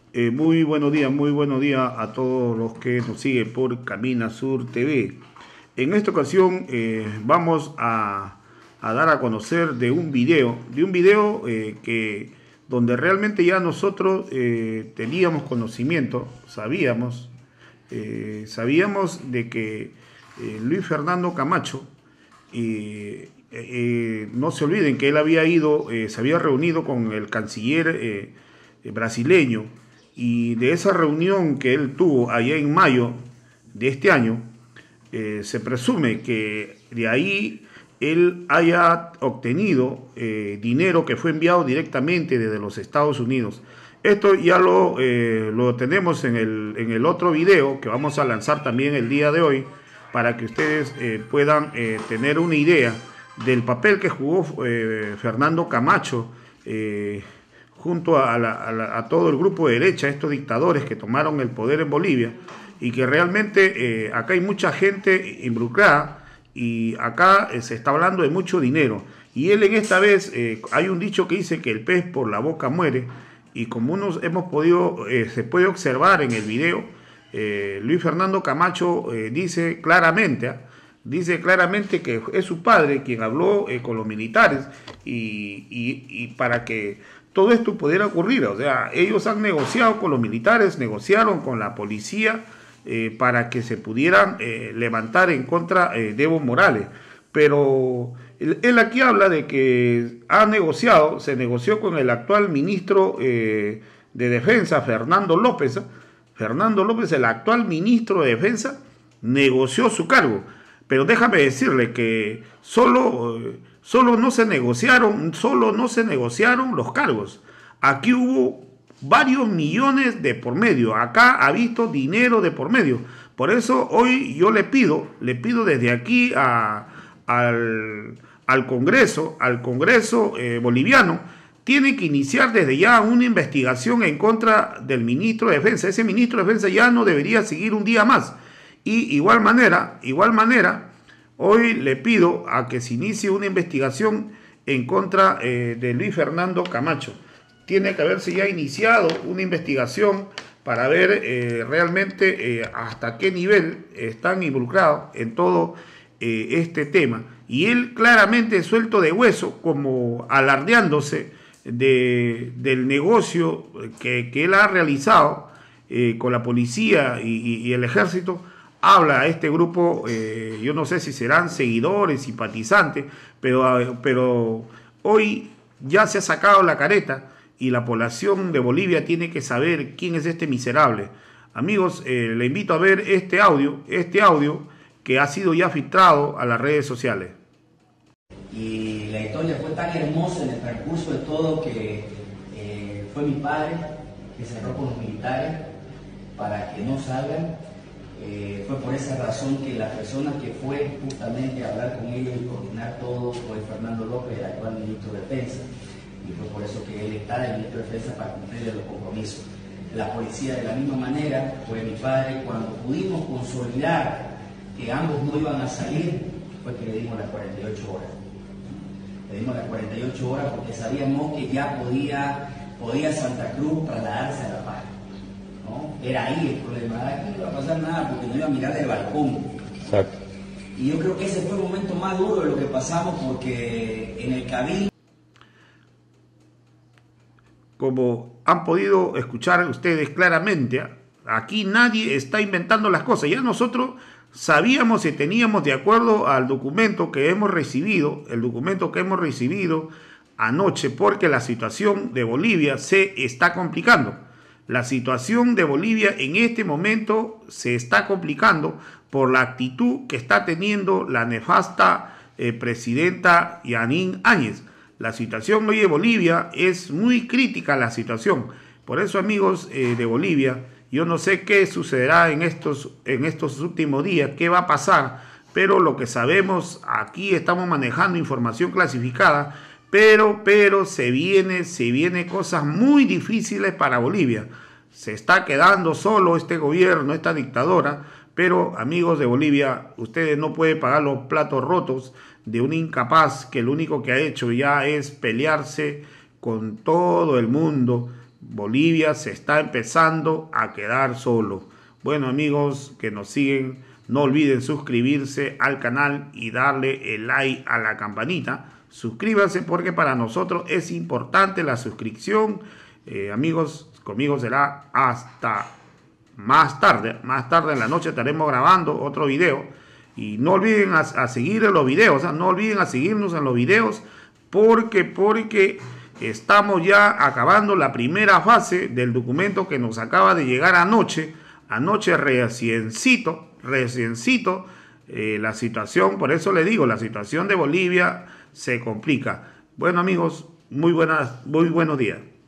Muy buenos días a todos los que nos siguen por Camina Sur TV. En esta ocasión vamos a dar a conocer de un video, que donde realmente ya nosotros teníamos conocimiento, sabíamos de que Luis Fernando Camacho, no se olviden que él había ido, se había reunido con el canciller brasileño, y de esa reunión que él tuvo allá en mayo de este año, se presume que de ahí él haya obtenido dinero que fue enviado directamente desde los Estados Unidos. Esto ya lo tenemos en el otro video que vamos a lanzar también el día de hoy, para que ustedes puedan tener una idea del papel que jugó Fernando Camacho junto a todo el grupo de derecha, estos dictadores que tomaron el poder en Bolivia, y que realmente acá hay mucha gente involucrada, y acá se está hablando de mucho dinero. Y él en esta vez, hay un dicho que dice que el pez por la boca muere, y como hemos podido, se puede observar en el video, Luis Fernando Camacho dice claramente que es su padre quien habló con los militares, y para que todo esto pudiera ocurrir. O sea, ellos han negociado con los militares, negociaron con la policía para que se pudieran levantar en contra de Evo Morales. Pero él aquí habla de que se negoció con el actual ministro de Defensa, Fernando López. Fernando López, el actual ministro de Defensa, negoció su cargo. Pero déjame decirle que solo no se negociaron los cargos. Aquí hubo varios millones de por medio. Acá ha visto dinero de por medio. Por eso hoy yo le pido desde aquí al Congreso boliviano, tiene que iniciar desde ya una investigación en contra del ministro de Defensa. Ese ministro de Defensa ya no debería seguir un día más. Y igual manera, hoy le pido a que se inicie una investigación en contra de Luis Fernando Camacho. Tiene que haberse ya iniciado una investigación para ver realmente hasta qué nivel están involucrados en todo este tema. Y él claramente suelto de hueso, como alardeándose del negocio que él ha realizado con la policía y el ejército. Habla a este grupo, yo no sé si serán seguidores, simpatizantes, pero hoy ya se ha sacado la careta, y la población de Bolivia tiene que saber quién es este miserable. Amigos, le invito a ver este audio que ha sido ya filtrado a las redes sociales. Y la historia fue tan hermosa en el transcurso de todo que fue mi padre que se cerró con los militares para que no salgan. Fue por esa razón que la persona que fue justamente a hablar con ellos y coordinar todo fue Fernando López, el actual ministro de Defensa, y fue por eso que él está de ministro de Defensa, para cumplir los compromisos. La policía, de la misma manera, fue mi padre. Cuando pudimos consolidar que ambos no iban a salir, fue que le dimos las 48 horas. Le dimos las 48 horas porque sabíamos que ya podía Santa Cruz trasladarse a La Paz, ¿no? Era ahí el problema. Aquí no iba a pasar nada porque no iba a mirar del balcón. Exacto. Y yo creo que ese fue el momento más duro de lo que pasamos, porque en el cabildo... Como han podido escuchar ustedes claramente, aquí nadie está inventando las cosas. Ya nosotros sabíamos y teníamos, de acuerdo al documento que hemos recibido, anoche, porque la situación de Bolivia se está complicando. La situación de Bolivia en este momento se está complicando por la actitud que está teniendo la nefasta presidenta Yanín Áñez. La situación hoy de Bolivia es muy crítica, la situación. Por eso, amigos de Bolivia, yo no sé qué sucederá en estos últimos días, qué va a pasar, pero lo que sabemos, aquí estamos manejando información clasificada, pero se viene cosas muy difíciles para Bolivia. Se está quedando solo este gobierno, esta dictadora, pero amigos de Bolivia, ustedes no pueden pagar los platos rotos de un incapaz que lo único que ha hecho ya es pelearse con todo el mundo, Bolivia se está empezando a quedar solo. Bueno, amigos que nos siguen, no olviden suscribirse al canal y darle el like a la campanita. Suscríbanse porque para nosotros es importante la suscripción. Amigos, conmigo será hasta más tarde. Más tarde en la noche estaremos grabando otro video. Y no olviden a seguir en los videos. No olviden a seguirnos en los videos porque estamos ya acabando la primera fase del documento que nos acaba de llegar anoche. Anoche reciencito, la situación, por eso le digo, la situación de Bolivia se complica. Bueno, amigos, muy buenos días.